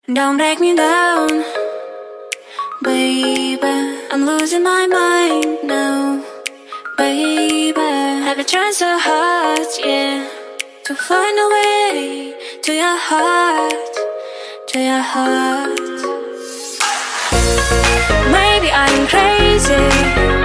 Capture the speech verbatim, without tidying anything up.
Don't break me down, baby. I'm losing my mind now, baby. I've been trying so hard, yeah, to find a way to your heart, to your heart. Maybe I'm crazy,